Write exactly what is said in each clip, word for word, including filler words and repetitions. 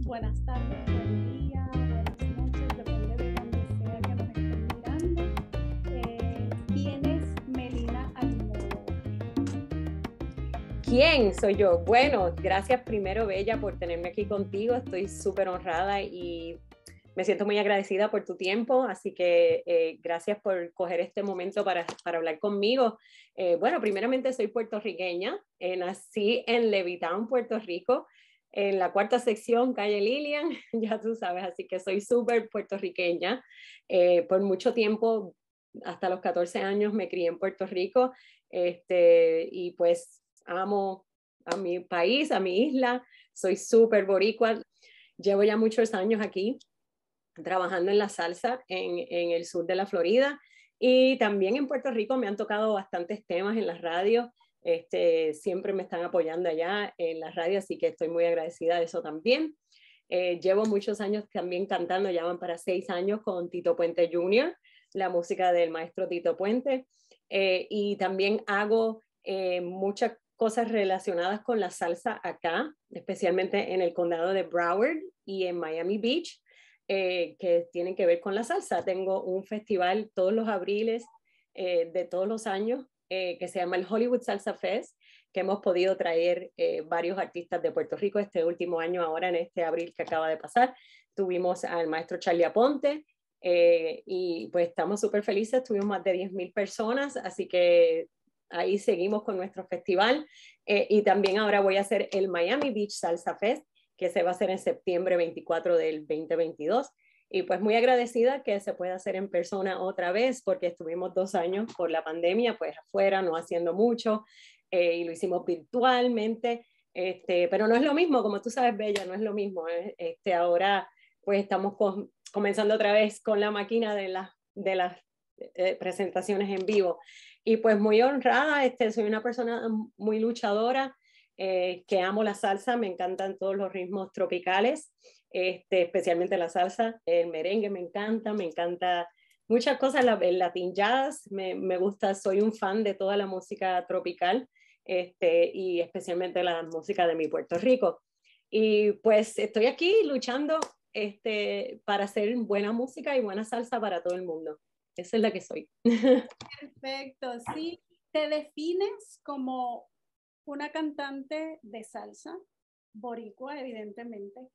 buenas tardes, buen día, buenas noches, depende de donde sea que nos estén mirando. Eh, ¿Quién es Melina Almodóvar? ¿Quién soy yo? Bueno, gracias primero, Bella, por tenerme aquí contigo. Estoy súper honrada y me siento muy agradecida por tu tiempo, así que eh, gracias por coger este momento para, para hablar conmigo. Eh, bueno, primeramente soy puertorriqueña, eh, nací en Levittown, Puerto Rico, en la cuarta sección, calle Lilian, ya tú sabes, así que soy súper puertorriqueña. Eh, por mucho tiempo, hasta los catorce años, me crié en Puerto Rico, este, y pues amo a mi país, a mi isla, soy súper boricua, llevo ya muchos años aquí trabajando en la salsa en, en el sur de la Florida y también en Puerto Rico me han tocado bastantes temas en la radio, este, siempre me están apoyando allá en la radio, así que estoy muy agradecida de eso también. Eh, llevo muchos años también cantando, ya van para seis años con Tito Puente junior, la música del maestro Tito Puente, eh, y también hago eh, muchas cosas relacionadas con la salsa acá, especialmente en el condado de Broward y en Miami Beach, eh, que tienen que ver con la salsa. Tengo un festival todos los abriles eh, de todos los años eh, que se llama el Hollywood Salsa Fest, que hemos podido traer eh, varios artistas de Puerto Rico este último año, ahora en este abril que acaba de pasar. Tuvimos al maestro Charlie Aponte eh, y pues estamos súper felices, tuvimos más de diez mil personas, así que ahí seguimos con nuestro festival eh, y también ahora voy a hacer el Miami Beach Salsa Fest, que se va a hacer en septiembre veinticuatro del veinte veintidós. Y pues muy agradecida que se pueda hacer en persona otra vez, porque estuvimos dos años por la pandemia, pues afuera, no haciendo mucho, eh, y lo hicimos virtualmente, este, pero no es lo mismo, como tú sabes, Bella, no es lo mismo. ¿eh? Este, ahora pues estamos con, comenzando otra vez con la máquina de, la, de las eh, presentaciones en vivo. Y pues muy honrada, este, soy una persona muy luchadora, eh, que amo la salsa, me encantan todos los ritmos tropicales, este, especialmente la salsa, el merengue me encanta, me encanta muchas cosas, la, el latin jazz, me, me gusta, soy un fan de toda la música tropical, este, y especialmente la música de mi Puerto Rico. Y pues estoy aquí luchando este, para hacer buena música y buena salsa para todo el mundo. Esa es la que soy. Perfecto, sí. ¿Te defines como una cantante de salsa, boricua, evidentemente?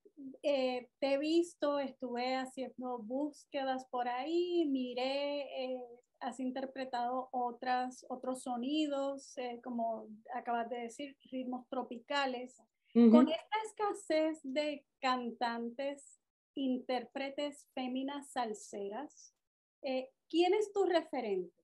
Eh, te he visto, estuve haciendo búsquedas por ahí, miré, eh, has interpretado otras, otros sonidos, eh, como acabas de decir, ritmos tropicales. Uh-huh. Con esta escasez de cantantes, intérpretes féminas salseras, eh, ¿quién es tu referente?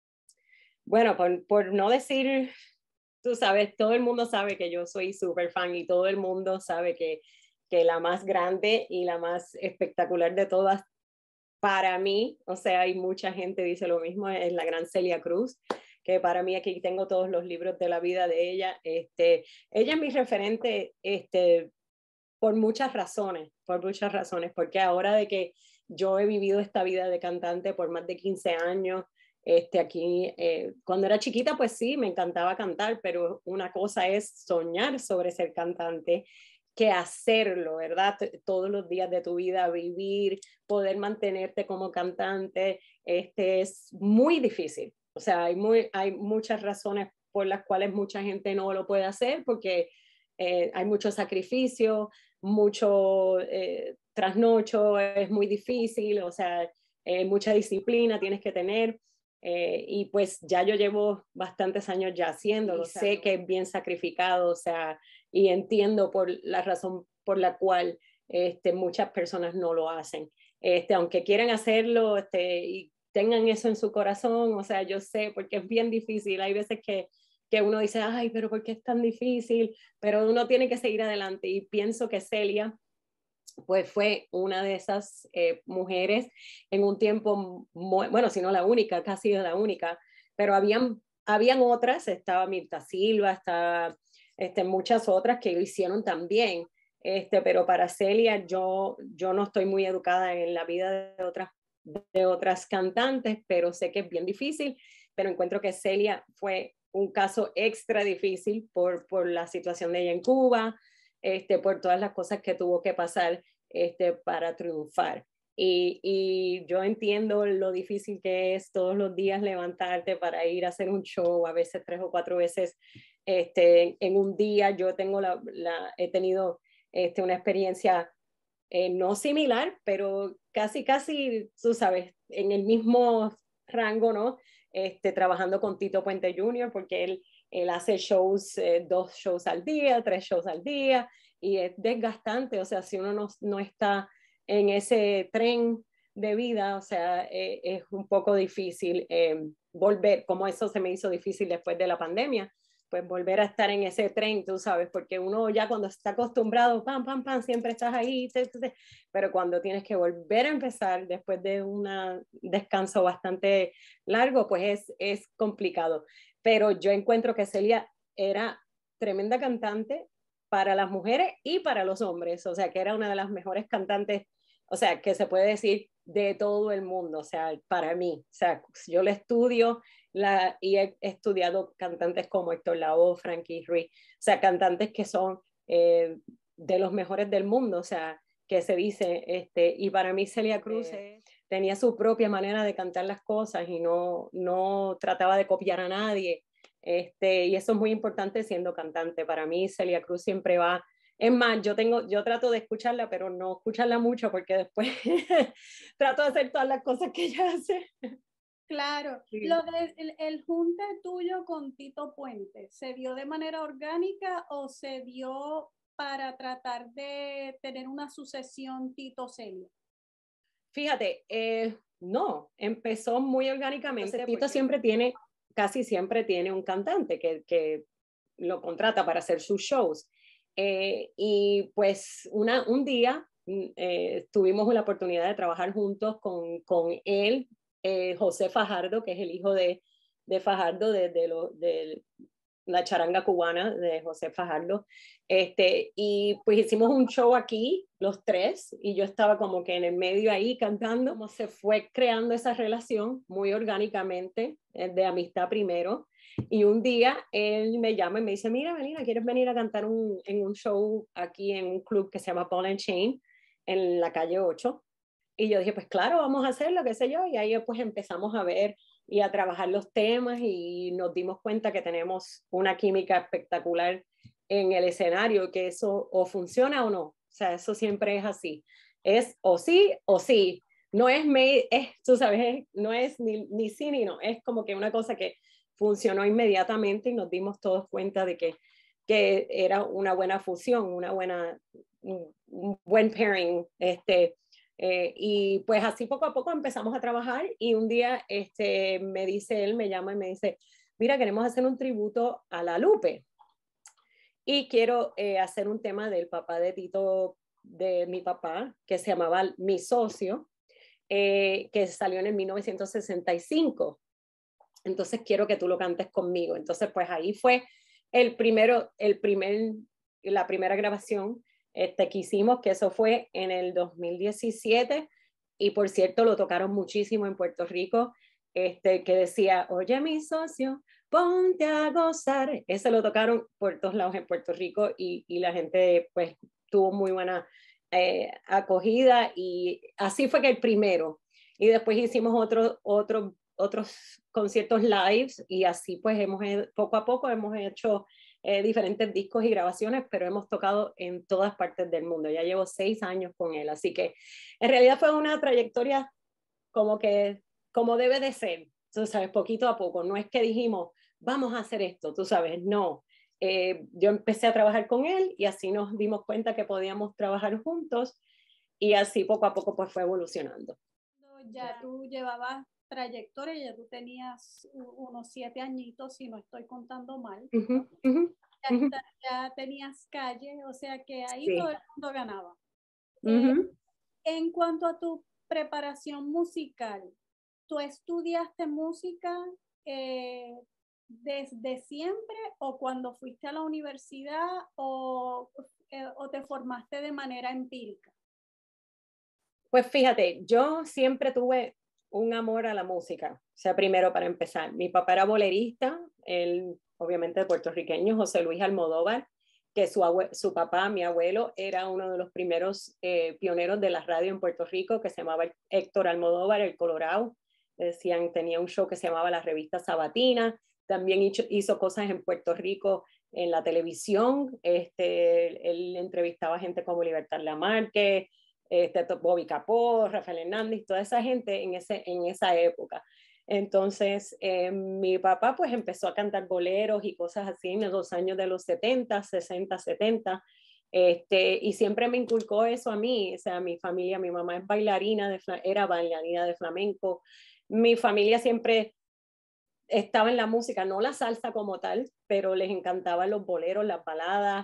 Bueno, por, por no decir, tú sabes, todo el mundo sabe que yo soy súper fan y todo el mundo sabe que que la más grande y la más espectacular de todas para mí, o sea, hay mucha gente dice lo mismo, es la gran Celia Cruz, que para mí aquí tengo todos los libros de la vida de ella. Este, ella es mi referente este, por muchas razones, por muchas razones, porque ahora de que yo he vivido esta vida de cantante por más de quince años, este, aquí, eh, cuando era chiquita, pues sí, me encantaba cantar, pero una cosa es soñar sobre ser cantante que hacerlo, ¿verdad? Todos los días de tu vida, vivir, poder mantenerte como cantante, este, es muy difícil. O sea, hay, muy, hay muchas razones por las cuales mucha gente no lo puede hacer, porque eh, hay mucho sacrificio, mucho eh, trasnocho, es muy difícil, o sea, eh, mucha disciplina tienes que tener. Eh, y pues ya yo llevo bastantes años ya haciéndolo, sé que es bien sacrificado, o sea, y entiendo por la razón por la cual este, muchas personas no lo hacen. Este, aunque quieran hacerlo este, y tengan eso en su corazón, o sea, yo sé, porque es bien difícil, hay veces que, que uno dice, ay, pero ¿por qué es tan difícil? Pero uno tiene que seguir adelante y pienso que Celia pues fue una de esas eh, mujeres en un tiempo, muy, bueno, si no la única, casi la única, pero habían, habían otras, estaba Mirta Silva, estaba este, muchas otras que lo hicieron también, este, pero para Celia yo, yo no estoy muy educada en la vida de otras, de otras cantantes, pero sé que es bien difícil, pero encuentro que Celia fue un caso extra difícil por, por la situación de ella en Cuba, este, por todas las cosas que tuvo que pasar este, para triunfar. Y, y yo entiendo lo difícil que es todos los días levantarte para ir a hacer un show, a veces tres o cuatro veces este, en un día. Yo tengo la, la, he tenido este, una experiencia eh, no similar, pero casi, casi, tú sabes, en el mismo rango, ¿no? Este, trabajando con Tito Puente junior, porque él, él hace shows, eh, dos shows al día, tres shows al día, y es desgastante, o sea, si uno no, no está en ese tren de vida, o sea, eh, es un poco difícil eh, volver, como eso se me hizo difícil después de la pandemia, pues volver a estar en ese tren, tú sabes, porque uno ya cuando está acostumbrado, pam, pam, pam, siempre estás ahí, te, te, te, pero cuando tienes que volver a empezar después de un descanso bastante largo, pues es, es complicado. Pero yo encuentro que Celia era tremenda cantante para las mujeres y para los hombres, o sea, que era una de las mejores cantantes, o sea, que se puede decir de todo el mundo, o sea, para mí, o sea, yo le estudio la, y he estudiado cantantes como Héctor Lavoe, Frankie Ruiz, o sea, cantantes que son eh, de los mejores del mundo, o sea, que se dice, este, y para mí Celia Cruz eh, tenía su propia manera de cantar las cosas y no, no trataba de copiar a nadie, este, y eso es muy importante siendo cantante. Para mí Celia Cruz siempre va. Es más, yo, tengo, yo trato de escucharla, pero no escucharla mucho porque después trato de hacer todas las cosas que ella hace. Claro, sí. Lo de, el, el junte tuyo con Tito Puente, ¿se dio de manera orgánica o se dio para tratar de tener una sucesión Tito-Celia? Fíjate, eh, no, empezó muy orgánicamente. Entonces, Tito siempre tiene, casi siempre tiene un cantante que, que lo contrata para hacer sus shows. Eh, y pues una, un día eh, tuvimos la oportunidad de trabajar juntos con, con él, eh, José Fajardo, que es el hijo de, de Fajardo, de, de, lo, de la charanga cubana de José Fajardo. Este, y pues hicimos un show aquí, los tres, y yo estaba como que en el medio ahí cantando. Como se fue creando esa relación muy orgánicamente, de amistad primero. Y un día él me llama y me dice, mira, Melina, ¿quieres venir a cantar un, en un show aquí en un club que se llama Ball and Chain, en la calle ocho? Y yo dije, pues claro, vamos a hacerlo, qué sé yo. Y ahí pues empezamos a ver y a trabajar los temas y nos dimos cuenta que tenemos una química espectacular en el escenario, que eso o funciona o no. O sea, eso siempre es así. Es o sí o sí. No es, me, es tú sabes, no es ni, ni sí ni no. Es como que una cosa que funcionó inmediatamente y nos dimos todos cuenta de que, que era una buena fusión, una buena, un, un buen pairing. Este, eh, y pues así poco a poco empezamos a trabajar y un día este, me dice él, me llama y me dice, mira, queremos hacer un tributo a la Lupe y quiero eh, hacer un tema del papá de Tito, de mi papá, que se llamaba Mi Socio, eh, que salió en el mil novecientos sesenta y cinco. Entonces quiero que tú lo cantes conmigo. Entonces pues ahí fue el primero, el primer, la primera grabación este, que hicimos, que eso fue en el dos mil diecisiete, y por cierto lo tocaron muchísimo en Puerto Rico, este, que decía, oye mi socio, ponte a gozar. Ese lo tocaron por todos lados en Puerto Rico y, y la gente pues tuvo muy buena eh, acogida y así fue que el primero. Y después hicimos otro, otro, otros conciertos lives y así pues hemos, poco a poco hemos hecho eh, diferentes discos y grabaciones, pero hemos tocado en todas partes del mundo. Ya llevo seis años con él, así que en realidad fue una trayectoria como que, como debe de ser, tú sabes, poquito a poco. No es que dijimos, vamos a hacer esto, tú sabes, no. Eh, yo empecé a trabajar con él y así nos dimos cuenta que podíamos trabajar juntos y así poco a poco pues fue evolucionando. Ya tú llevabas trayectoria, ya tú tenías unos siete añitos, si no estoy contando mal. Uh-huh, uh-huh, ya, uh-huh. ya tenías calle, o sea que ahí Sí. todo el mundo ganaba. Uh-huh. Eh, en cuanto a tu preparación musical, ¿tú estudiaste música eh, desde siempre o cuando fuiste a la universidad o, eh, o te formaste de manera empírica? Pues fíjate, yo siempre tuve un amor a la música. O sea, primero para empezar, mi papá era bolerista, él obviamente puertorriqueño, José Luis Almodóvar, que su, abue su papá, mi abuelo, era uno de los primeros eh, pioneros de la radio en Puerto Rico, que se llamaba Héctor Almodóvar, el Colorado. Decían, tenía un show que se llamaba La Revista Sabatina. También hizo, hizo cosas en Puerto Rico en la televisión. Este, él entrevistaba gente como Libertad Lamarque, este, Bobby Capó, Rafael Hernández, toda esa gente en, ese, en esa época. Entonces, eh, mi papá pues empezó a cantar boleros y cosas así en los años de los setenta, sesenta, setenta, este, y siempre me inculcó eso a mí. O sea, mi familia, mi mamá es bailarina, de, era bailarina de flamenco. Mi familia siempre estaba en la música, no la salsa como tal, pero les encantaban los boleros, las baladas,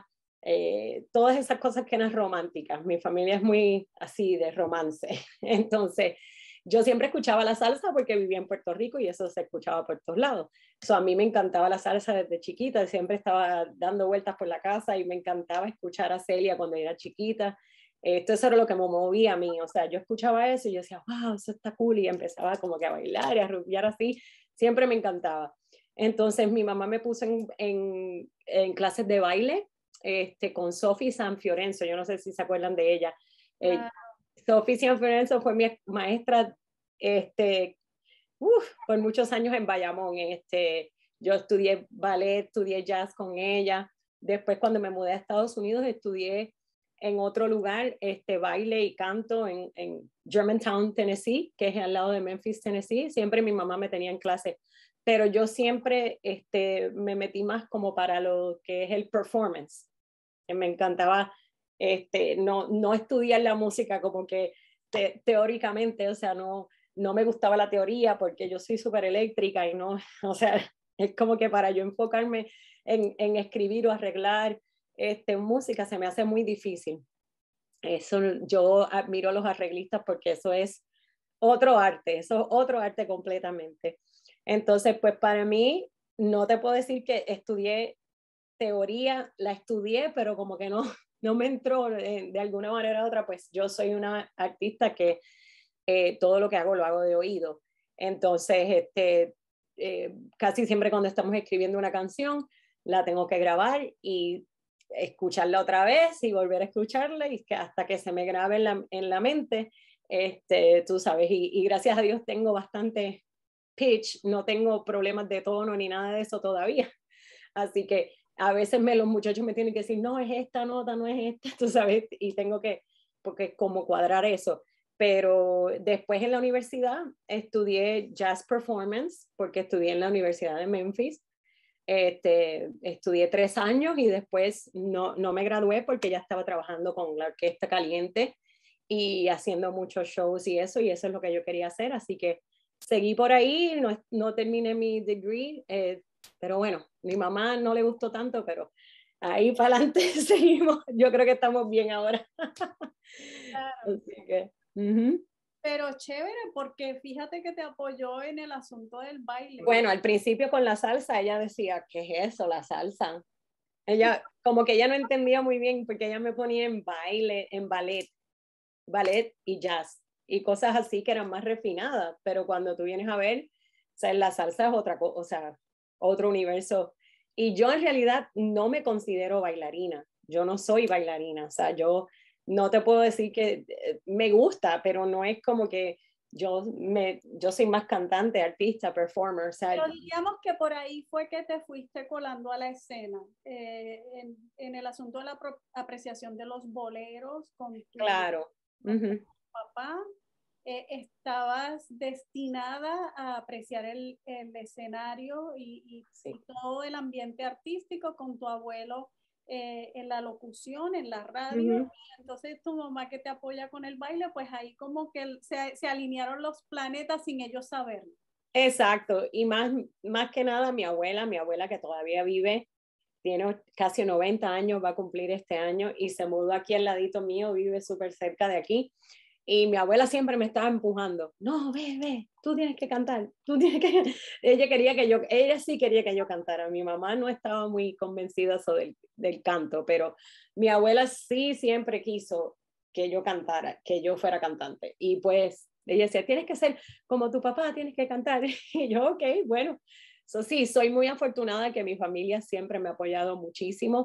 eh, todas esas cosas que eran románticas. Mi familia es muy así de romance. Entonces, yo siempre escuchaba la salsa porque vivía en Puerto Rico y eso se escuchaba por todos lados. So, a mí me encantaba la salsa desde chiquita, siempre estaba dando vueltas por la casa y me encantaba escuchar a Celia cuando era chiquita. Esto eso era lo que me movía a mí, o sea, yo escuchaba eso y yo decía, wow, eso está cool, y empezaba como que a bailar y a rumbear así, siempre me encantaba. Entonces mi mamá me puso en, en, en clases de baile este, con Sophie San Fiorenzo, yo no sé si se acuerdan de ella. Eh, Sophie San Fiorenzo fue mi maestra este, uf, por muchos años en Bayamón. Este, yo estudié ballet, estudié jazz con ella. Después, cuando me mudé a Estados Unidos, estudié en otro lugar este, baile y canto en, en Germantown, Tennessee, que es al lado de Memphis, Tennessee. Siempre mi mamá me tenía en clase, pero yo siempre este, me metí más como para lo que es el performance. Me encantaba este, no, no estudiar la música como que te, teóricamente, o sea, no, no me gustaba la teoría porque yo soy súper eléctrica y no, o sea, es como que para yo enfocarme en, en escribir o arreglar este, música se me hace muy difícil. Eso, yo admiro a los arreglistas porque eso es otro arte, eso es otro arte completamente. Entonces, pues para mí, no te puedo decir que estudié teoría, la estudié, pero como que no, no me entró de, de alguna manera u otra, pues yo soy una artista que eh, todo lo que hago lo hago de oído. Entonces, este, eh, casi siempre cuando estamos escribiendo una canción, la tengo que grabar y escucharla otra vez y volver a escucharla y que hasta que se me grabe en la, en la mente, este, tú sabes, y, y gracias a Dios tengo bastante pitch, no tengo problemas de tono ni nada de eso todavía. Así que a veces me, los muchachos me tienen que decir, no, es esta nota, no es esta, tú sabes, y tengo que, porque como cuadrar eso. Pero después en la universidad estudié jazz performance, porque estudié en la Universidad de Memphis. Este, estudié tres años y después no, no me gradué porque ya estaba trabajando con la Orquesta Caliente y haciendo muchos shows y eso, y eso es lo que yo quería hacer. Así que seguí por ahí, no, no terminé mi degree, eh, pero bueno, mi mamá no le gustó tanto, pero ahí para adelante seguimos. Yo creo que estamos bien ahora. Claro. Así que, uh-huh. Pero chévere, porque fíjate que te apoyó en el asunto del baile. Bueno, al principio con la salsa, ella decía, ¿qué es eso, la salsa? Ella, como que ella no entendía muy bien, porque ella me ponía en baile, en ballet, ballet y jazz, y cosas así que eran más refinadas, pero cuando tú vienes a ver, o sea, la salsa es otra cosa, o sea, otro universo. Y yo en realidad no me considero bailarina, yo no soy bailarina, o sea, yo no te puedo decir que eh, me gusta, pero no es como que yo, me, yo soy más cantante, artista, performer. O sea, pero diríamos que por ahí fue que te fuiste colando a la escena, eh, en, en el asunto de la apreciación de los boleros con tu, claro. con Uh-huh. tu papá. Eh, estabas destinada a apreciar el, el escenario y, y, sí. y todo el ambiente artístico con tu abuelo eh, en la locución, en la radio. Uh-huh. Y entonces tu mamá que te apoya con el baile, pues ahí como que se, se alinearon los planetas sin ellos saberlo. Exacto, y más, más que nada mi abuela, mi abuela que todavía vive, tiene casi noventa años, va a cumplir este año y se mudó aquí al ladito mío, vive súper cerca de aquí. Y mi abuela siempre me estaba empujando, no, ve, ve, tú tienes que cantar, tú tienes que... Ella quería que yo, ella sí quería que yo cantara, mi mamá no estaba muy convencida sobre el, del canto, pero mi abuela sí siempre quiso que yo cantara, que yo fuera cantante. Y pues ella decía, tienes que ser como tu papá, tienes que cantar. Y yo, ok, bueno. So, sí, soy muy afortunada que mi familia siempre me ha apoyado muchísimo,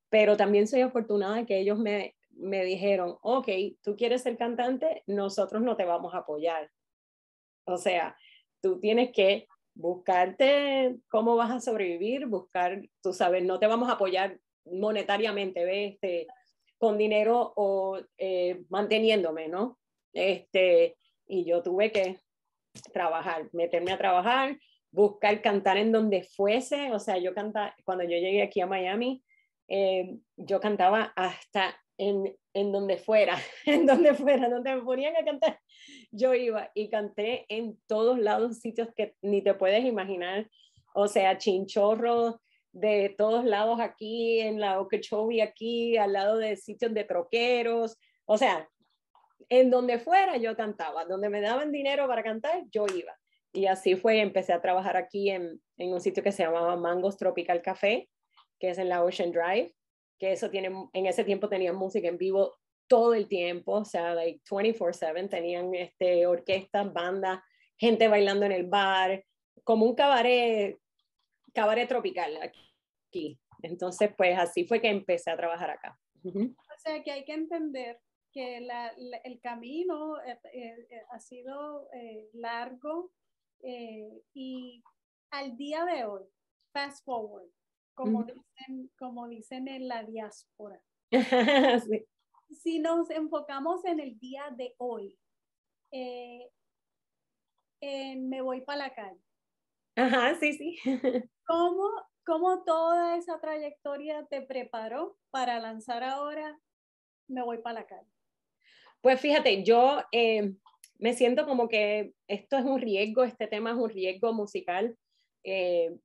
pero también soy afortunada que ellos me, me dijeron, ok, tú quieres ser cantante, nosotros no te vamos a apoyar. O sea, tú tienes que buscarte cómo vas a sobrevivir, buscar, tú sabes, no te vamos a apoyar monetariamente, ¿ves? Este, con dinero o eh, manteniéndome, ¿no? Este, y yo tuve que trabajar, meterme a trabajar, buscar cantar en donde fuese, o sea, yo cantaba, cuando yo llegué aquí a Miami, eh, yo cantaba hasta en, en donde fuera, en donde fuera, donde me ponían a cantar, yo iba y canté en todos lados, sitios que ni te puedes imaginar, o sea, chinchorros de todos lados aquí, en la Okeechobee aquí, al lado de sitios de troqueros, o sea, en donde fuera yo cantaba, donde me daban dinero para cantar, yo iba. Y así fue, empecé a trabajar aquí en, en un sitio que se llamaba Mangos Tropical Café, que es en la Ocean Drive, que eso tiene, en ese tiempo tenían música en vivo todo el tiempo, o sea, like veinticuatro siete, tenían este, orquestas, bandas, gente bailando en el bar, como un cabaret, cabaret tropical aquí. Entonces, pues así fue que empecé a trabajar acá. Uh-huh. O sea, que hay que entender que la, la, el camino eh, eh, ha sido eh, largo eh, y al día de hoy, fast forward, como, uh-huh. dicen, como dicen en la diáspora. Sí. Si nos enfocamos en el día de hoy, eh, en me voy para la calle. Ajá, sí, sí. ¿Cómo, ¿Cómo toda esa trayectoria te preparó para lanzar ahora me voy para la calle? Pues fíjate, yo eh, me siento como que esto es un riesgo, este tema es un riesgo musical. Eh,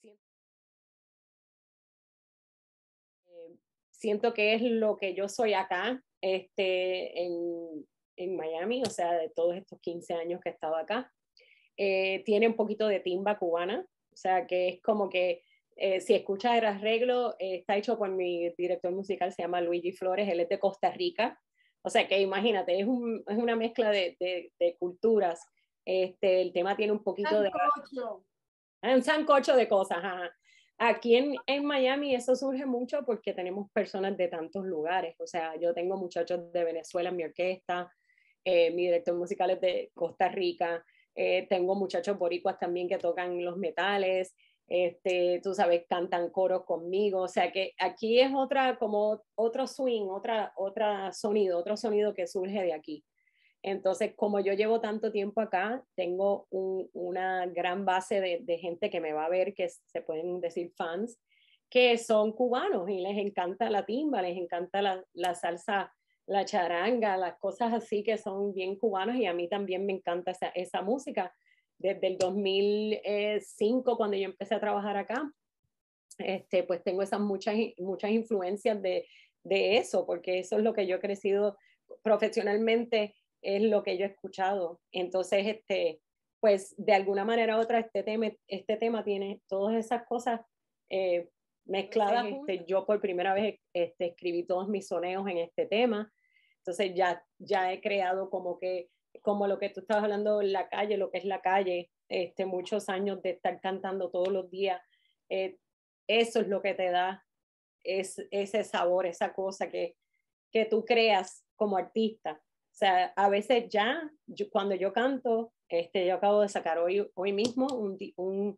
siento que es lo que yo soy acá, este, en, en Miami, o sea, de todos estos quince años que he estado acá. Eh, tiene un poquito de timba cubana, o sea, que es como que eh, si escuchas el arreglo, eh, está hecho por mi director musical, se llama Luigi Flores, él es de Costa Rica, o sea que imagínate, es, un, es una mezcla de, de, de culturas. Este, el tema tiene un poquito sancocho. de... Un sancocho de cosas, ajá. Aquí en, en Miami eso surge mucho porque tenemos personas de tantos lugares, o sea, yo tengo muchachos de Venezuela en mi orquesta, eh, mi director musical es de Costa Rica, eh, tengo muchachos boricuas también que tocan los metales, este, tú sabes, cantan coros conmigo, o sea que aquí es otra, como otro swing, otra, otra sonido, otro sonido que surge de aquí. Entonces, como yo llevo tanto tiempo acá, tengo un, una gran base de, de gente que me va a ver, que se pueden decir fans, que son cubanos y les encanta la timba, les encanta la, la salsa, la charanga, las cosas así que son bien cubanos y a mí también me encanta esa, esa música. Desde el dos mil cinco, cuando yo empecé a trabajar acá, este, pues tengo esas muchas, muchas influencias de, de eso, porque eso es lo que yo he crecido profesionalmente, es lo que yo he escuchado. Entonces, este, pues de alguna manera u otra, este tema, este tema tiene todas esas cosas eh, mezcladas. Este, yo por primera vez este, escribí todos mis soneos en este tema. Entonces ya, ya he creado como que, como lo que tú estabas hablando en la calle, lo que es la calle, este, muchos años de estar cantando todos los días. Eh, eso es lo que te da es, ese sabor, esa cosa que, que tú creas como artista. O sea, a veces ya, yo, cuando yo canto, este, yo acabo de sacar hoy, hoy mismo un, un,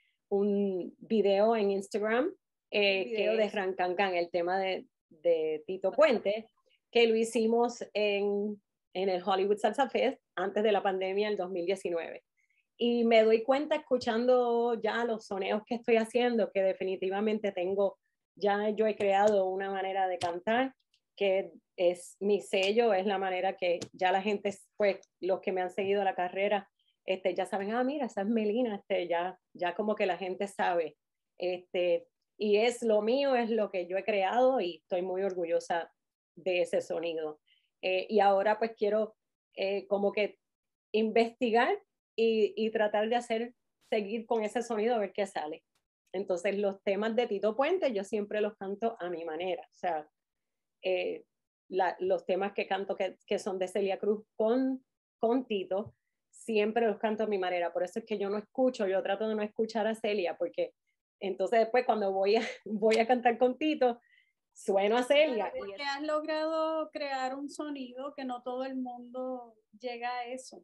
un video en Instagram, eh, video de Rancancan, el tema de, de Tito Puente, que lo hicimos en, en el Hollywood Salsa Fest antes de la pandemia, el dos mil diecinueve. Y me doy cuenta escuchando ya los soneos que estoy haciendo, que definitivamente tengo, ya yo he creado una manera de cantar que es mi sello, es la manera que ya la gente, pues los que me han seguido la carrera, este, ya saben, ah, mira, esa es Melina, este, ya, ya como que la gente sabe. Este, y es lo mío, es lo que yo he creado y estoy muy orgullosa de ese sonido. Eh, y ahora pues quiero eh, como que investigar y, y tratar de hacer, seguir con ese sonido a ver qué sale. Entonces los temas de Tito Puente yo siempre los canto a mi manera, o sea, eh, la, los temas que canto que, que son de Celia Cruz con, con Tito, siempre los canto a mi manera, por eso es que yo no escucho, yo trato de no escuchar a Celia, porque entonces después cuando voy a, voy a cantar con Tito, sueno a Celia. Porque has logrado crear un sonido que no todo el mundo llega a eso.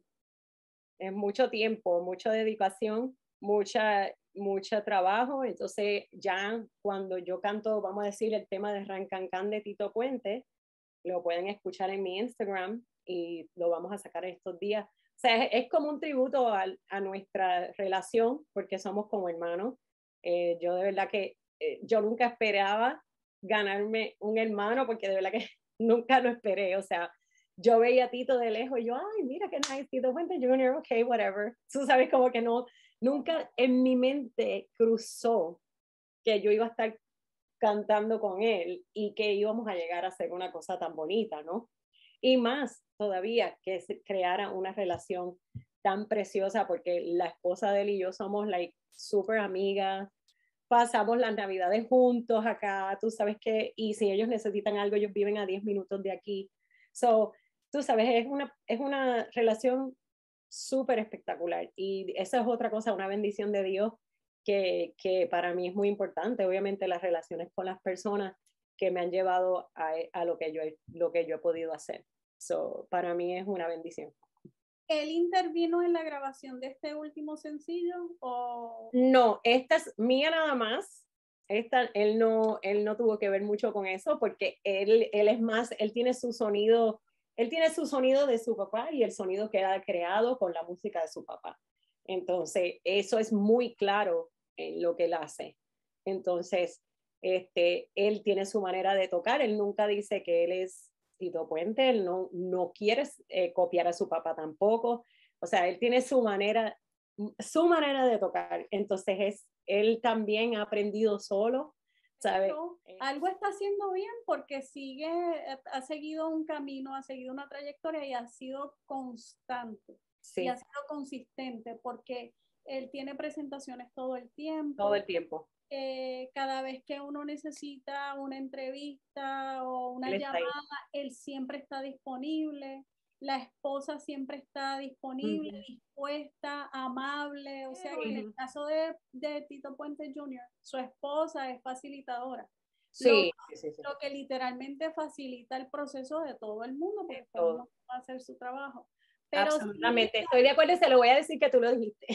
Es mucho tiempo, mucha dedicación, mucha, mucho trabajo. Entonces ya cuando yo canto, vamos a decir, el tema de Rancancán de Tito Puente, lo pueden escuchar en mi Instagram y lo vamos a sacar estos días. O sea, es, es como un tributo a, a nuestra relación, porque somos como hermanos. Eh, yo de verdad que eh, yo nunca esperaba ganarme un hermano, porque de verdad que nunca lo esperé. O sea, yo veía a Tito de lejos y yo, ay, mira qué nice, Tito Puente junior, ok, whatever. Tú sabes, como que no, nunca en mi mente cruzó que yo iba a estar cantando con él y que íbamos a llegar a hacer una cosa tan bonita, ¿no? Y más todavía que se creara una relación tan preciosa, porque la esposa de él y yo somos like súper amigas, pasamos las navidades juntos acá, tú sabes que, y si ellos necesitan algo, ellos viven a diez minutos de aquí. So, tú sabes, es una, es una relación súper espectacular y esa es otra cosa, una bendición de Dios que, que para mí es muy importante. Obviamente las relaciones con las personas que me han llevado a, a lo, que yo, lo que yo he podido hacer. So, para mí es una bendición. ¿Él intervino en la grabación de este último sencillo? O... No, esta es mía nada más. Esta, él, no, él no tuvo que ver mucho con eso porque él, él es más, él tiene su sonido, él tiene su sonido de su papá y el sonido que ha creado con la música de su papá. Entonces, eso es muy claro en lo que él hace. Entonces, este, él tiene su manera de tocar, él nunca dice que él es Tito Puente, él no, no quiere eh, copiar a su papá tampoco, o sea, él tiene su manera, su manera de tocar, entonces es, él también ha aprendido solo, ¿sabe? Pero algo está haciendo bien porque sigue, ha seguido un camino, ha seguido una trayectoria y ha sido constante. Sí. Y ha sido consistente porque él tiene presentaciones todo el tiempo. Todo el tiempo. Eh, cada vez que uno necesita una entrevista o una él llamada, él siempre está disponible. La esposa siempre está disponible, uh-huh. dispuesta, amable. O sea, uh-huh. que en el caso de, de Tito Puente junior, su esposa es facilitadora. Sí, lo, sí, sí. lo que literalmente facilita el proceso de todo el mundo, porque todo el mundo va a hacer su trabajo. Pero absolutamente, sí, estoy de acuerdo y se lo voy a decir que tú lo dijiste.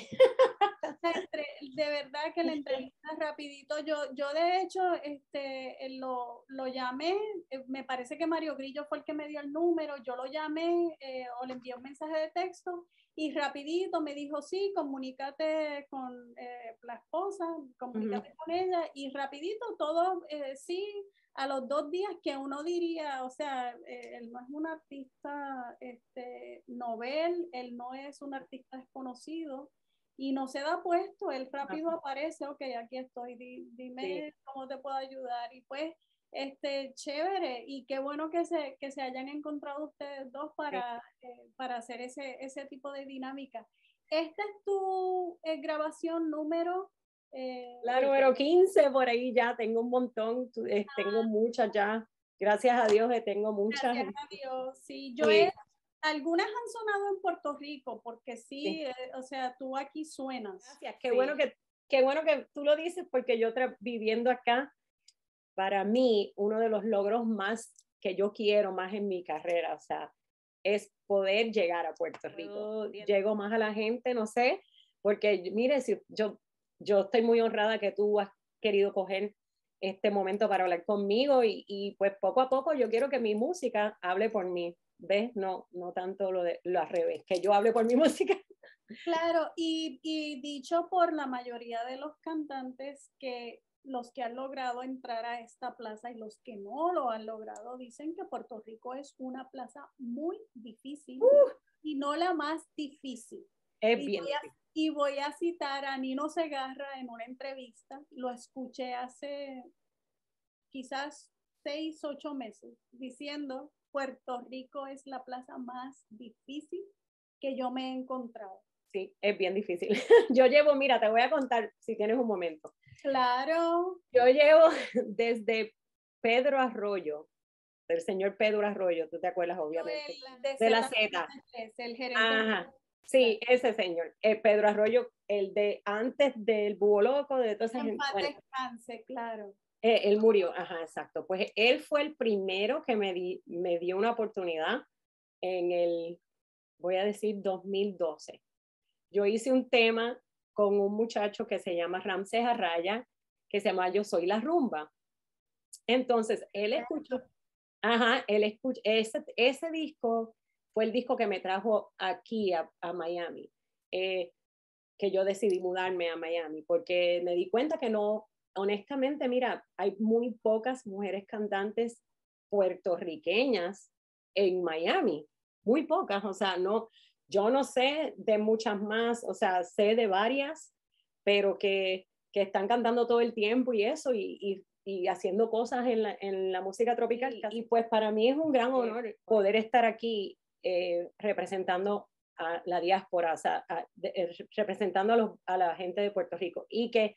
De verdad que la entrevista rapidito, yo, yo de hecho este, lo, lo llamé, me parece que Mario Grillo fue el que me dio el número, yo lo llamé eh, o le envié un mensaje de texto y rapidito me dijo sí, comunícate con eh, la esposa, comunícate uh-huh. con ella y rapidito todo eh, sí, a los dos días que uno diría, o sea, eh, él no es un artista este, novel, él no es un artista desconocido y no se da puesto, él rápido uh-huh. aparece, ok, aquí estoy, di, dime sí. cómo te puedo ayudar y pues, este, chévere y qué bueno que se, que se hayan encontrado ustedes dos para, sí. eh, para hacer ese, ese tipo de dinámica. ¿Esta es tu eh, grabación número? Eh, la número quince, por ahí ya tengo un montón, eh, ah, tengo muchas ya, gracias a Dios que tengo muchas. Gracias a Dios, sí, yo sí. he, algunas han sonado en Puerto Rico, porque sí, sí. Eh, o sea, tú aquí suenas. Gracias, qué, sí. bueno que, qué bueno que tú lo dices, porque yo viviendo acá, para mí, uno de los logros más que yo quiero más en mi carrera, o sea, es poder llegar a Puerto Rico. Yo llego más a la gente, no sé, porque mire, si yo Yo estoy muy honrada que tú has querido coger este momento para hablar conmigo y, y pues poco a poco yo quiero que mi música hable por mí, ¿ves? No, no tanto lo, de, lo al revés, que yo hable por mi música. Claro, y, y dicho por la mayoría de los cantantes que los que han logrado entrar a esta plaza y los que no lo han logrado dicen que Puerto Rico es una plaza muy difícil uh, y no la más difícil. Es y bien voy a, y voy a citar a Nino Segarra en una entrevista, lo escuché hace quizás seis, ocho meses, diciendo Puerto Rico es la plaza más difícil que yo me he encontrado. Sí, es bien difícil. Yo llevo, mira, te voy a contar si tienes un momento. Claro. Yo llevo desde Pedro Arroyo, del señor Pedro Arroyo, tú te acuerdas obviamente, el, de, de la Z. El gerente. Ajá. Sí, ese señor, eh, Pedro Arroyo, el de antes del Búho Loco, de toda esa gente. Bueno, descanse, claro. Eh, él murió, ajá, exacto. Pues él fue el primero que me, di, me dio una oportunidad en el, voy a decir, dos mil doce. Yo hice un tema con un muchacho que se llama Ramses Arraya, que se llama Yo Soy la Rumba. Entonces, él escuchó, ajá, él escuchó, ese, ese disco fue el disco que me trajo aquí a, a Miami, eh, que yo decidí mudarme a Miami, porque me di cuenta que no, honestamente, mira, hay muy pocas mujeres cantantes puertorriqueñas en Miami, muy pocas, o sea, no, yo no sé de muchas más, o sea, sé de varias, pero que, que están cantando todo el tiempo y eso, y, y, y haciendo cosas en la, en la música tropical. Y, y pues para mí es un gran honor poder estar aquí eh, representando a la diáspora, o sea, a, de, eh, representando a, los, a la gente de Puerto Rico, y que,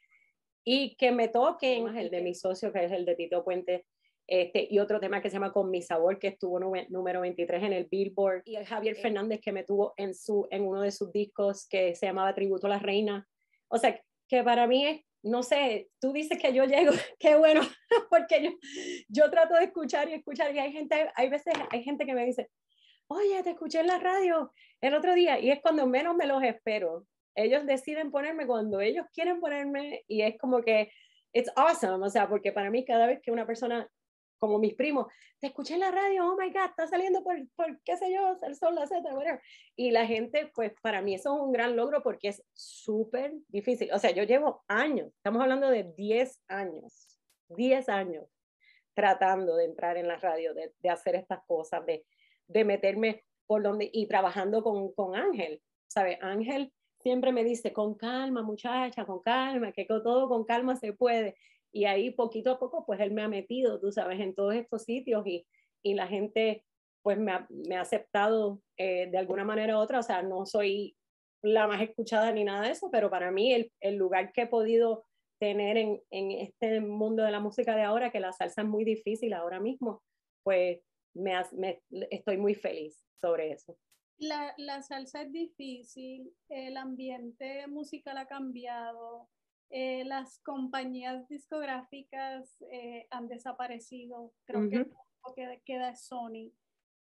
y que me toquen el de mi socio, que es el de Tito Puente, este, y otro tema que se llama Con Mi Sabor, que estuvo número veintitrés en el Billboard, y el Javier Fernández, que me tuvo en, su, en uno de sus discos que se llamaba Tributo a la Reina. O sea, que para mí es, no sé, tú dices que yo llego, qué bueno, porque yo, yo trato de escuchar y escuchar, y hay gente, hay veces, hay gente que me dice, oye, te escuché en la radio el otro día, y es cuando menos me los espero. Ellos deciden ponerme cuando ellos quieren ponerme, y es como que, it's awesome, o sea, porque para mí cada vez que una persona, como mis primos, te escuché en la radio, oh my God, está saliendo por, por qué sé yo, el sol, la Z, whatever. Y la gente, pues para mí eso es un gran logro porque es súper difícil. O sea, yo llevo años, estamos hablando de diez años, diez años tratando de entrar en la radio, de, de hacer estas cosas, de, de meterme por donde, y trabajando con, con Ángel, ¿sabes? Ángel siempre me dice, con calma, muchacha, con calma, que todo con calma se puede. Y ahí poquito a poco, pues él me ha metido, tú sabes, en todos estos sitios, y, y la gente, pues me ha, me ha aceptado eh, de alguna manera u otra. O sea, no soy la más escuchada ni nada de eso, pero para mí el, el lugar que he podido tener en, en este mundo de la música de ahora, que la salsa es muy difícil ahora mismo, pues me, me estoy muy feliz sobre eso. La, la salsa es difícil, el ambiente musical ha cambiado, eh, las compañías discográficas eh, han desaparecido, creo uh-huh. que lo que queda es Sony.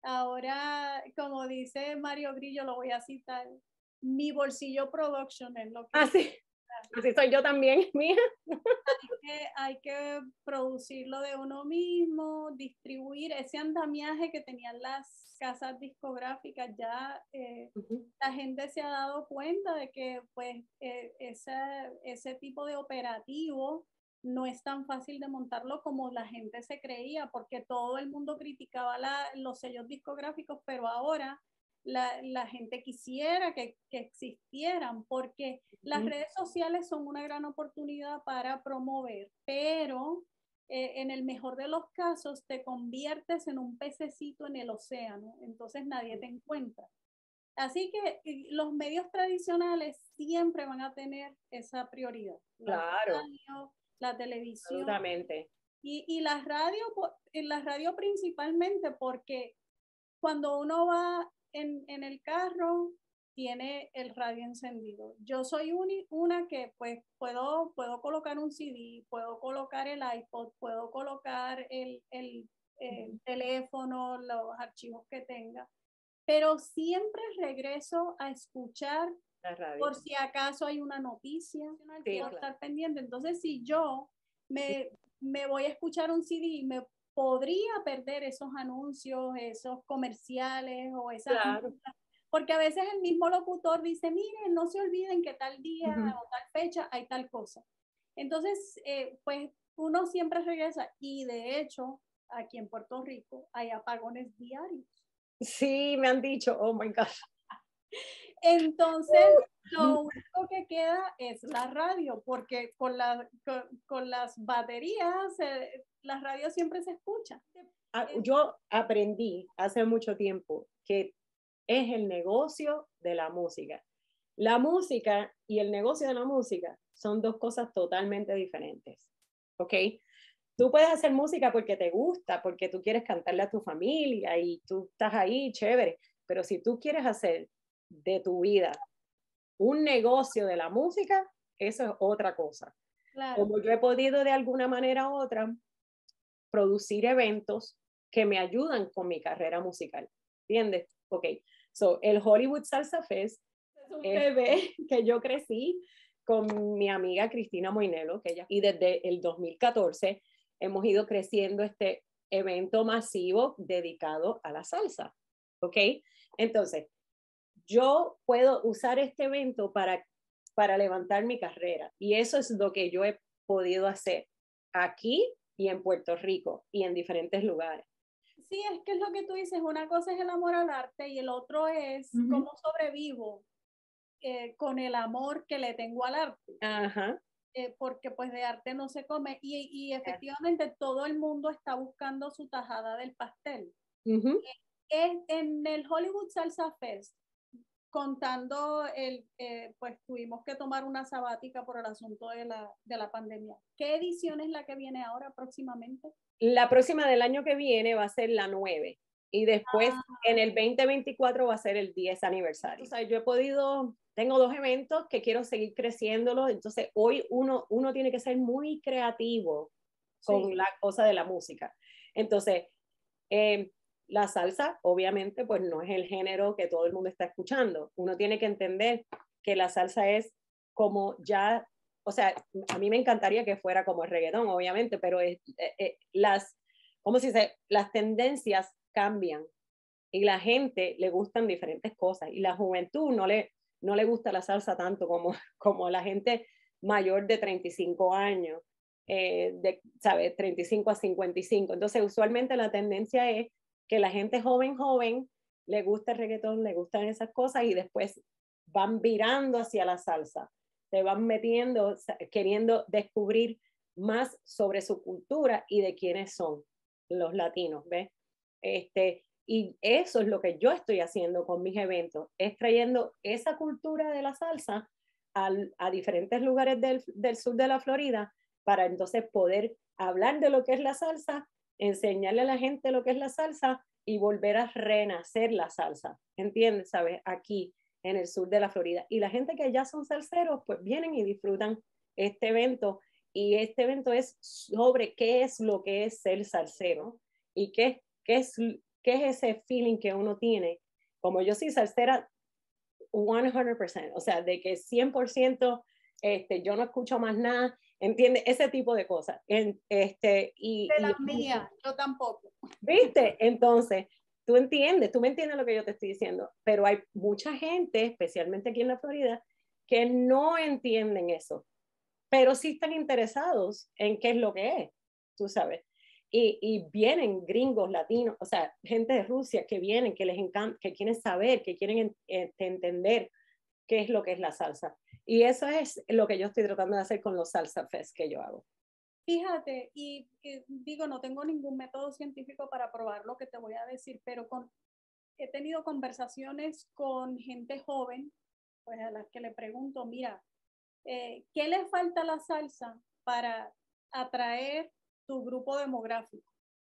Ahora, como dice Mario Grillo, lo voy a citar, mi bolsillo production es lo que... Ah, sí. Así soy yo también, mía. Hay que, hay que producirlo de uno mismo, distribuir ese andamiaje que tenían las casas discográficas. Ya eh, uh-huh. la gente se ha dado cuenta de que pues eh, ese, ese tipo de operativo no es tan fácil de montarlo como la gente se creía, porque todo el mundo criticaba la, los sellos discográficos, pero ahora La, la gente quisiera que, que existieran, porque uh-huh. las redes sociales son una gran oportunidad para promover, pero eh, en el mejor de los casos te conviertes en un pececito en el océano, entonces nadie te encuentra. Así que los medios tradicionales siempre van a tener esa prioridad. Claro. La radio, la televisión. Absolutamente. Y, y la radio, en la radio principalmente, porque cuando uno va En, en el carro tiene el radio encendido. Yo soy un, una que pues puedo, puedo colocar un C D, puedo colocar el iPod, puedo colocar el, el, el teléfono, los archivos que tenga, pero siempre regreso a escuchar la radio, por si acaso hay una noticia, sí, quiero claro. estar pendiente. Entonces, si yo me, me voy a escuchar un C D, me podría perder esos anuncios, esos comerciales o esas... Claro. Porque a veces el mismo locutor dice, miren, no se olviden que tal día uh-huh. o tal fecha hay tal cosa. Entonces, eh, pues uno siempre regresa, y de hecho, aquí en Puerto Rico hay apagones diarios. Sí, me han dicho, oh my God. Entonces, lo único que queda es la radio, porque con, la, con, con las baterías, eh, la radio siempre se escucha. Yo aprendí hace mucho tiempo que es el negocio de la música. La música y el negocio de la música son dos cosas totalmente diferentes, ¿ok? Tú puedes hacer música porque te gusta, porque tú quieres cantarle a tu familia y tú estás ahí, chévere, pero si tú quieres hacer de tu vida un negocio de la música, eso es otra cosa. Claro. Como yo he podido de alguna manera u otra producir eventos que me ayudan con mi carrera musical, ¿entiendes? Ok, so el Hollywood Salsa Fest es un bebé que yo crecí con mi amiga Cristina Moinelo, que ella, y desde el dos mil catorce hemos ido creciendo este evento masivo dedicado a la salsa, ¿ok? Entonces, yo puedo usar este evento para, para levantar mi carrera y eso es lo que yo he podido hacer aquí y en Puerto Rico y en diferentes lugares. Sí, es que es lo que tú dices, una cosa es el amor al arte y el otro es uh-huh. cómo sobrevivo eh, con el amor que le tengo al arte. Ajá. Eh, porque pues de arte no se come y, y efectivamente todo el mundo está buscando su tajada del pastel. Uh-huh. En, en el Hollywood Salsa Fest, contando el, eh, pues tuvimos que tomar una sabática por el asunto de la, de la pandemia. ¿Qué edición es la que viene ahora próximamente? La próxima del año que viene va a ser la nueve y después ah. en el veinte veinticuatro va a ser el diez aniversario. O sea, yo he podido, tengo dos eventos que quiero seguir creciéndolo, entonces hoy uno, uno tiene que ser muy creativo con sí. la cosa de la música. Entonces, eh, la salsa, obviamente, pues no es el género que todo el mundo está escuchando. Uno tiene que entender que la salsa es como ya, o sea, a mí me encantaría que fuera como el reggaetón, obviamente, pero es, eh, eh, las, ¿cómo se dice? Las tendencias cambian y la gente le gustan diferentes cosas y la juventud no le, no le gusta la salsa tanto como, como la gente mayor de treinta y cinco años, eh, de, ¿sabes? treinta y cinco a cincuenta y cinco. Entonces, usualmente la tendencia es que la gente joven, joven, le gusta el reggaetón, le gustan esas cosas y después van virando hacia la salsa, se van metiendo, queriendo descubrir más sobre su cultura y de quiénes son los latinos, ¿ves? Este, y eso es lo que yo estoy haciendo con mis eventos, es trayendo esa cultura de la salsa al, a diferentes lugares del, del sur de la Florida para entonces poder hablar de lo que es la salsa, enseñarle a la gente lo que es la salsa y volver a renacer la salsa, ¿entiendes? ¿Sabes? Aquí en el sur de la Florida. Y la gente que ya son salseros, pues vienen y disfrutan este evento. Y este evento es sobre qué es lo que es ser salsero y qué, qué, es, qué es ese feeling que uno tiene. Como yo soy salsera cien por ciento, o sea, de que cien por ciento este, yo no escucho más nada, ¿entiendes? Ese tipo de cosas. En, este, y, de la y, mía, yo tampoco. ¿Viste? Entonces, tú entiendes, tú me entiendes lo que yo te estoy diciendo, pero hay mucha gente, especialmente aquí en la Florida, que no entienden eso, pero sí están interesados en qué es lo que es, tú sabes. Y, y vienen gringos latinos, o sea, gente de Rusia que vienen, que les encanta, que quieren saber, que quieren eh, entender qué es lo que es la salsa. Y eso es lo que yo estoy tratando de hacer con los Salsa Fest que yo hago. Fíjate, y, y digo, no tengo ningún método científico para probar lo que te voy a decir, pero con, he tenido conversaciones con gente joven, pues a las que le pregunto, mira, eh, ¿qué le falta a la salsa para atraer tu grupo demográfico?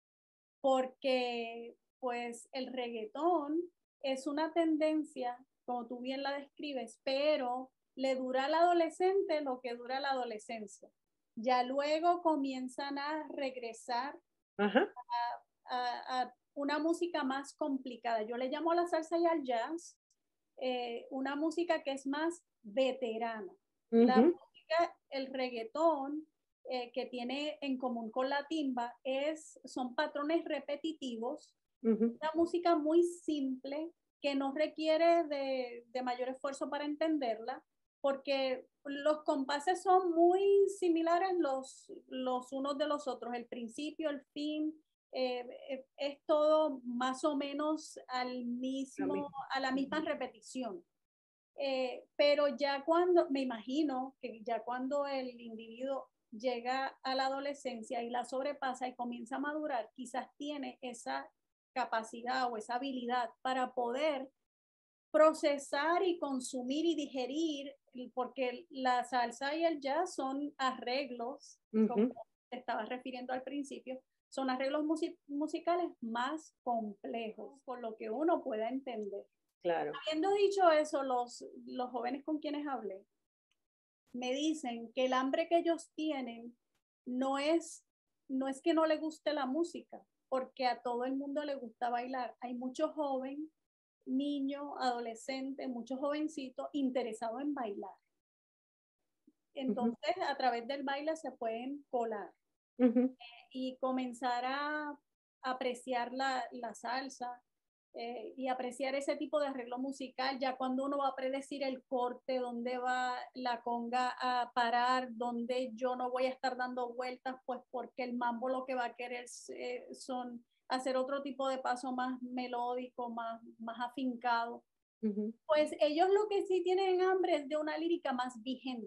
Porque pues el reggaetón es una tendencia, como tú bien la describes, pero le dura al adolescente lo que dura la adolescencia. Ya luego comienzan a regresar Ajá. A, a, a una música más complicada. Yo le llamo a la salsa y al jazz eh, una música que es más veterana. Uh-huh. La música, el reggaetón, eh, que tiene en común con la timba, es, son patrones repetitivos, uh-huh. Una música muy simple que no requiere de, de mayor esfuerzo para entenderla, porque los compases son muy similares los, los unos de los otros, el principio, el fin, eh, es todo más o menos al mismo, a la misma repetición. Eh, pero ya cuando, me imagino que ya cuando el individuo llega a la adolescencia y la sobrepasa y comienza a madurar, quizás tiene esa capacidad o esa habilidad para poder procesar y consumir y digerir, porque la salsa y el jazz son arreglos, uh-huh. Como te estabas refiriendo al principio, son arreglos music- musicales más complejos, por lo que uno pueda entender. Claro. Habiendo dicho eso, los, los jóvenes con quienes hablé, me dicen que el hambre que ellos tienen no es, no es que no le guste la música, porque a todo el mundo le gusta bailar. Hay muchos jóvenes, niños, adolescentes, muchos jovencitos interesados en bailar. Entonces, uh-huh. a través del baile se pueden colar uh-huh. eh, y comenzar a apreciar la, la salsa eh, y apreciar ese tipo de arreglo musical, ya cuando uno va a predecir el corte, dónde va la conga a parar, dónde yo no voy a estar dando vueltas, pues porque el mambo lo que va a querer eh, son hacer otro tipo de paso más melódico, más, más afincado. Uh-huh. Pues ellos lo que sí tienen hambre es de una lírica más vigente.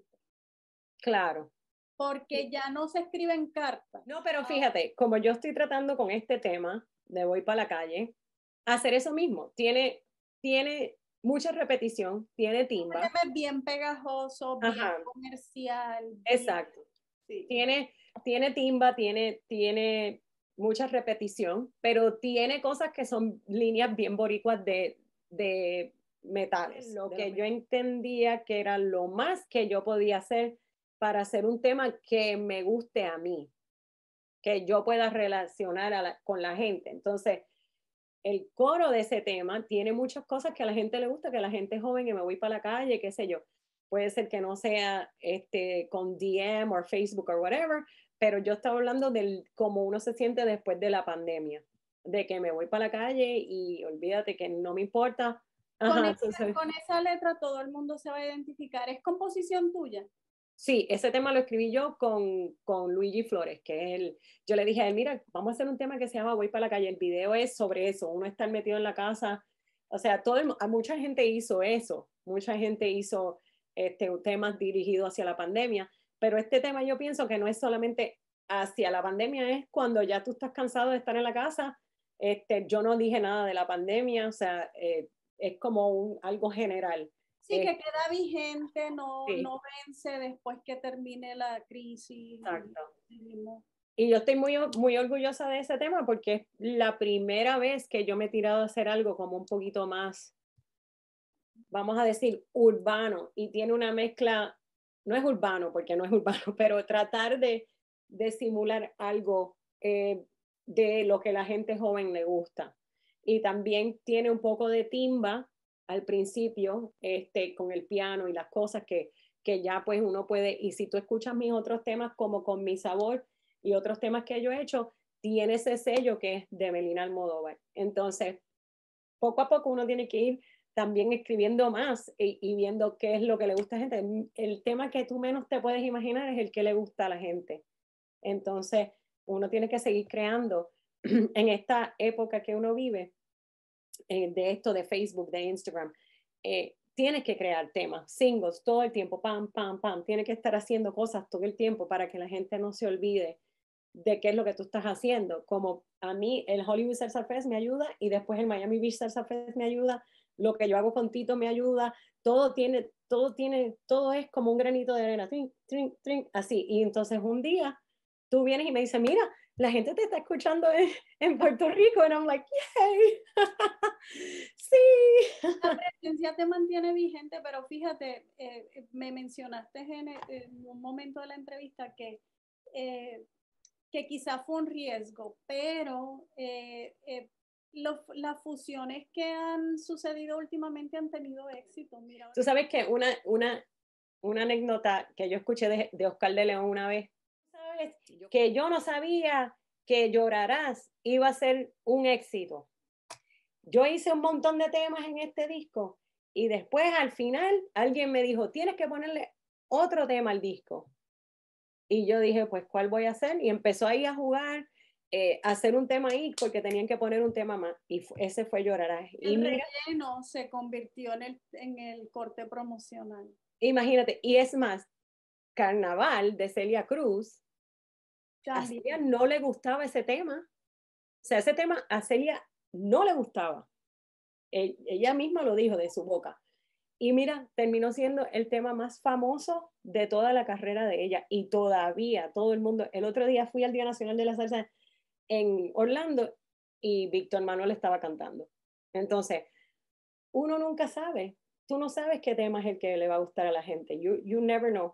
Claro. Porque ya no se escriben cartas. No, pero fíjate, como yo estoy tratando con este tema de Voy para la calle, hacer eso mismo. Tiene, tiene mucha repetición, tiene timba. Es bien pegajoso, bien Ajá. comercial. Bien, exacto. Sí. Tiene, tiene timba, tiene, tiene mucha repetición, pero tiene cosas que son líneas bien boricuas de, de metales. Lo que yo entendía que era lo más que yo podía hacer para hacer un tema que me guste a mí, que yo pueda relacionar a la, con la gente. Entonces, el coro de ese tema tiene muchas cosas que a la gente le gusta, que a la gente joven, que me voy para la calle, qué sé yo. Puede ser que no sea este, con D M o Facebook o whatever, pero yo estaba hablando de cómo uno se siente después de la pandemia, de que me voy para la calle y olvídate que no me importa. Ajá, con, esa, entonces, con esa letra todo el mundo se va a identificar. ¿Es composición tuya? Sí, ese tema lo escribí yo con, con Luigi Flores, que es el, yo le dije a él, mira, vamos a hacer un tema que se llama Voy para la calle. El video es sobre eso, uno estar metido en la casa. O sea, todo el, mucha gente hizo eso, mucha gente hizo este, temas dirigidos hacia la pandemia, pero este tema yo pienso que no es solamente hacia la pandemia, es cuando ya tú estás cansado de estar en la casa. Este, yo no dije nada de la pandemia, o sea, eh, es como un, algo general. Sí, que queda vigente, no, sí. no vence después que termine la crisis. Exacto. Y yo estoy muy, muy orgullosa de ese tema porque es la primera vez que yo me he tirado a hacer algo como un poquito más, vamos a decir, urbano. Y tiene una mezcla, no es urbano porque no es urbano, pero tratar de, de simular algo eh, de lo que la gente joven le gusta. Y también tiene un poco de timba al principio, este, con el piano y las cosas que, que ya pues uno puede, y si tú escuchas mis otros temas como Con Mi Sabor y otros temas que yo he hecho, tiene ese sello que es de Melina Almodóvar. Entonces, poco a poco uno tiene que ir también escribiendo más y, y viendo qué es lo que le gusta a la gente. El tema que tú menos te puedes imaginar es el que le gusta a la gente. Entonces, uno tiene que seguir creando en esta época que uno vive, eh, de esto de Facebook, de Instagram, eh, tienes que crear temas, singles, todo el tiempo, pam, pam, pam, tienes que estar haciendo cosas todo el tiempo para que la gente no se olvide de qué es lo que tú estás haciendo. Como a mí el Hollywood Salsa Fest me ayuda y después el Miami Beach Salsa Fest me ayuda, lo que yo hago con Tito me ayuda, todo tiene, todo tiene, todo es como un granito de arena, trin, trin, trin, así. Y entonces un día tú vienes y me dices, mira, la gente te está escuchando en, en Puerto Rico, and I'm like, yay, sí. La presencia te mantiene vigente, pero fíjate, eh, me mencionaste en, en un momento de la entrevista que eh, que quizá fue un riesgo, pero eh, eh, lo, las fusiones que han sucedido últimamente han tenido éxito. Mira. Tú sabes que una, una, una anécdota que yo escuché de, de Oscar de León una vez, ¿sabes? Que yo no sabía que Llorarás iba a ser un éxito. Yo hice un montón de temas en este disco y después al final alguien me dijo, tienes que ponerle otro tema al disco. Y yo dije, pues, ¿cuál voy a hacer? Y empezó ahí a jugar, eh, a hacer un tema ahí, porque tenían que poner un tema más. Y ese fue Llorarás. El y mira, relleno se convirtió en el, en el corte promocional. Imagínate, y es más, Carnaval de Celia Cruz, también. A Celia no le gustaba ese tema. O sea, ese tema a Celia no le gustaba. Ella misma lo dijo de su boca. Y mira, terminó siendo el tema más famoso de toda la carrera de ella. Y todavía todo el mundo, el otro día fui al Día Nacional de la Salsa en Orlando y Víctor Manuel estaba cantando. Entonces, uno nunca sabe. Tú no sabes qué tema es el que le va a gustar a la gente. You, you never know.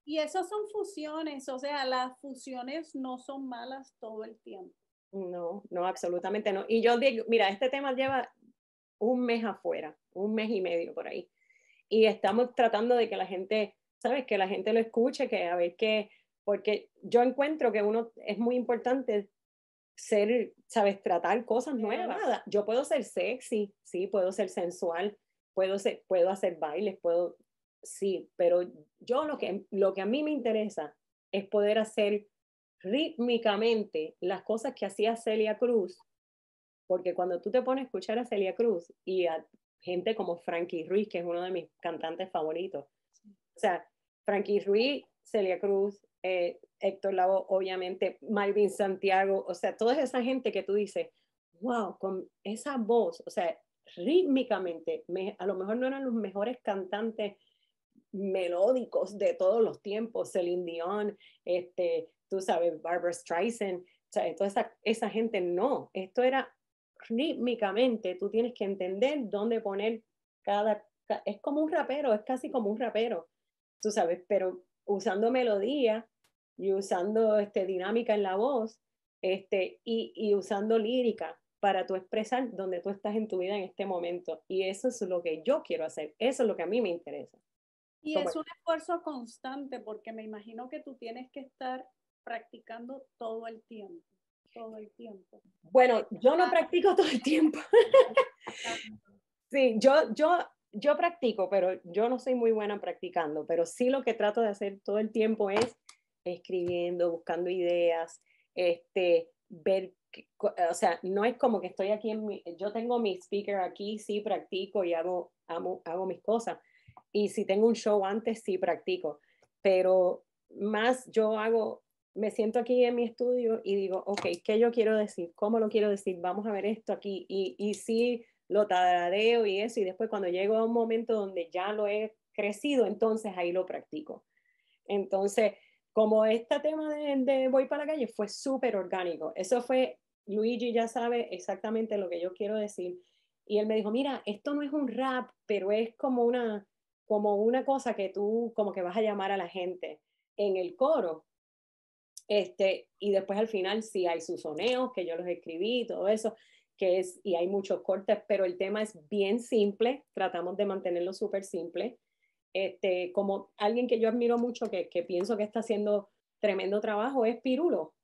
Y eso son fusiones, o sea, las fusiones no son malas todo el tiempo. No, no, absolutamente no. Y yo digo, mira, este tema lleva un mes afuera, un mes y medio por ahí. Y estamos tratando de que la gente, ¿sabes? Que la gente lo escuche, que a ver qué, porque yo encuentro que uno es muy importante ser, ¿sabes? Tratar cosas nuevas. Yo puedo ser sexy, sí, puedo ser sensual, puedo ser, puedo hacer bailes, puedo, sí, pero yo lo que, lo que a mí me interesa es poder hacer rítmicamente las cosas que hacía Celia Cruz, porque cuando tú te pones a escuchar a Celia Cruz y a gente como Frankie Ruiz, que es uno de mis cantantes favoritos, o sea, Frankie Ruiz, Celia Cruz, eh, Héctor Lavoe, obviamente, Malvin Santiago, o sea, toda esa gente que tú dices, wow, con esa voz, o sea, rítmicamente, me, a lo mejor no eran los mejores cantantes melódicos de todos los tiempos, Celine Dion, este, tú sabes, Barbara Streisand, o sea, toda esa, esa gente no, esto era rítmicamente, tú tienes que entender dónde poner cada, es como un rapero, es casi como un rapero, tú sabes, pero usando melodía y usando este, dinámica en la voz, este, y, y usando lírica para tú expresar dónde tú estás en tu vida en este momento. Y eso es lo que yo quiero hacer, eso es lo que a mí me interesa. Y es un esfuerzo constante porque me imagino que tú tienes que estar practicando todo el tiempo, todo el tiempo. Bueno, yo no practico todo el tiempo. Sí, yo, yo, yo practico, pero yo no soy muy buena practicando, pero sí lo que trato de hacer todo el tiempo es escribiendo, buscando ideas, este, ver, o sea, no es como que estoy aquí en mi, yo tengo mi speaker aquí, sí practico y hago, hago, hago mis cosas. Y si tengo un show antes, sí practico, pero más yo hago, me siento aquí en mi estudio y digo, ok, ¿qué yo quiero decir? ¿Cómo lo quiero decir? Vamos a ver esto aquí. Y, y sí, lo tarareo y eso, y después cuando llego a un momento donde ya lo he crecido, entonces ahí lo practico. Entonces, como este tema de, de Voy para la calle fue súper orgánico, eso fue, Luigi ya sabe exactamente lo que yo quiero decir, y él me dijo, mira, esto no es un rap, pero es como una, como una cosa que tú como que vas a llamar a la gente en el coro. Este, y después al final sí hay sus soneos, que yo los escribí y todo eso, que es, y hay muchos cortes, pero el tema es bien simple, tratamos de mantenerlo súper simple. Este, como alguien que yo admiro mucho, que, que pienso que está haciendo tremendo trabajo, es Pirulo.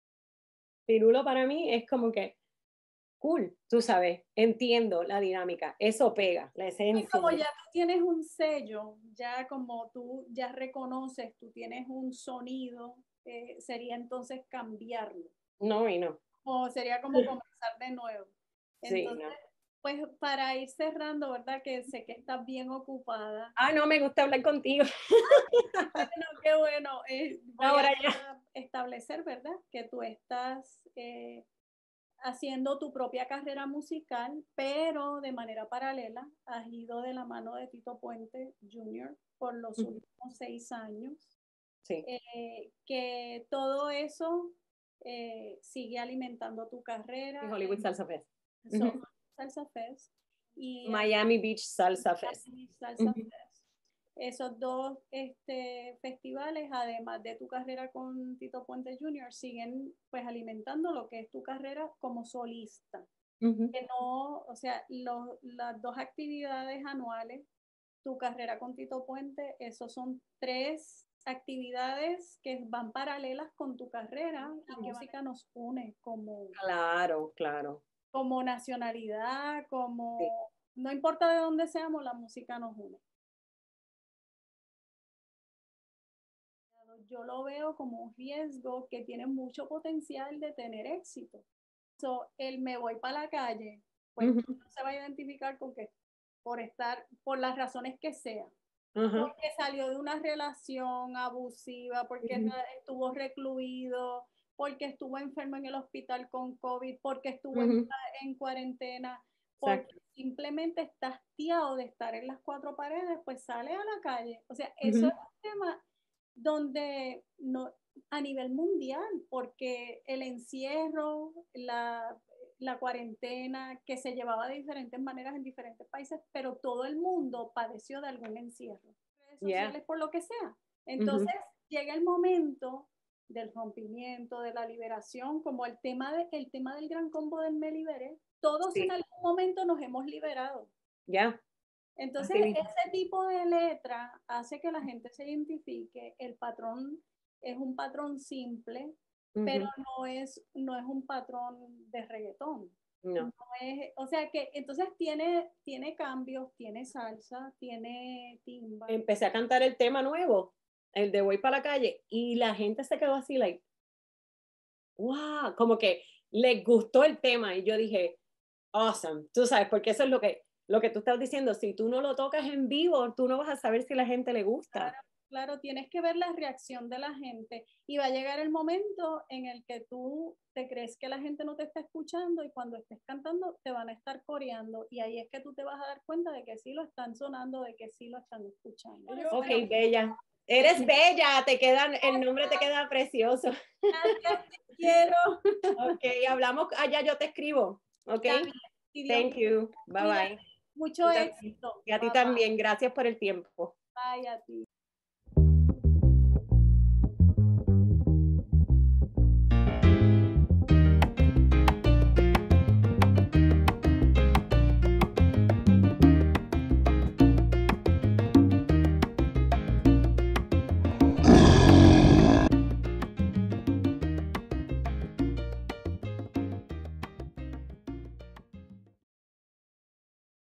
Pirulo para mí es como que cool, tú sabes, entiendo la dinámica, eso pega, la esencia. Y como ya tú tienes un sello, ya como tú ya reconoces, tú tienes un sonido, eh, sería entonces cambiarlo. No, y no. O sería como comenzar de nuevo. Entonces, sí, no. pues para ir cerrando, ¿verdad? Que sé que estás bien ocupada. Ah, no, me gusta hablar contigo. Bueno, qué bueno. Eh, voy Ahora a ya. establecer, ¿verdad? Que tú estás eh, haciendo tu propia carrera musical, pero de manera paralela has ido de la mano de Tito Puente junior por los últimos seis años. Sí. Eh, que todo eso eh, sigue alimentando tu carrera. Y Hollywood Salsa Fest. So, uh-huh. Salsa Fest. Y Miami Beach Salsa Fest. Miami Salsa uh-huh. Fest. Esos dos este, festivales, además de tu carrera con Tito Puente junior, siguen pues alimentando lo que es tu carrera como solista. Uh-huh. Que no, o sea, lo, las dos actividades anuales, tu carrera con Tito Puente, esos son tres actividades que van paralelas con tu carrera y que música nos une como... Claro, claro. Como nacionalidad, como... Sí. No importa de dónde seamos, la música nos une. Yo lo veo como un riesgo que tiene mucho potencial de tener éxito. So, el me voy para la calle, pues uh-huh. no se va a identificar con que por estar, por las razones que sean. Uh-huh. Porque salió de una relación abusiva, porque uh-huh. estuvo recluido, porque estuvo enfermo en el hospital con COVID, porque estuvo uh-huh. en, en cuarentena, porque Exacto. simplemente está hastiado de estar en las cuatro paredes, pues sale a la calle. O sea, eso uh-huh. es un tema donde no, a nivel mundial, porque el encierro, la, la cuarentena, que se llevaba de diferentes maneras en diferentes países, pero todo el mundo padeció de algún encierro, redes sociales, yeah. por lo que sea. Entonces, uh-huh. llega el momento del rompimiento, de la liberación, como el tema, de, el tema del gran combo del Me Liberé, todos sí. en algún momento nos hemos liberado. Ya. Entonces, ese tipo de letra hace que la gente se identifique. El patrón es un patrón simple, uh-huh. pero no es, no es un patrón de reggaetón. No. No es, o sea que entonces tiene, tiene cambios, tiene salsa, tiene timba. Empecé a cantar el tema nuevo, el de Voy para la calle, y la gente se quedó así, like, wow, como que les gustó el tema, y yo dije, awesome, tú sabes, porque eso es lo que, lo que tú estás diciendo, si tú no lo tocas en vivo, tú no vas a saber si a la gente le gusta. Claro, claro, tienes que ver la reacción de la gente, y va a llegar el momento en el que tú te crees que la gente no te está escuchando, y cuando estés cantando te van a estar coreando, y ahí es que tú te vas a dar cuenta de que sí lo están sonando, de que sí lo están escuchando. Ok, pero, bella. Eres bella, te quedan, el nombre te queda precioso. Gracias, te quiero. Ok, hablamos allá, yo te escribo. Ok, sí, thank you. Bye bye. Mucho éxito. Y a ti también, gracias por el tiempo. Bye a ti.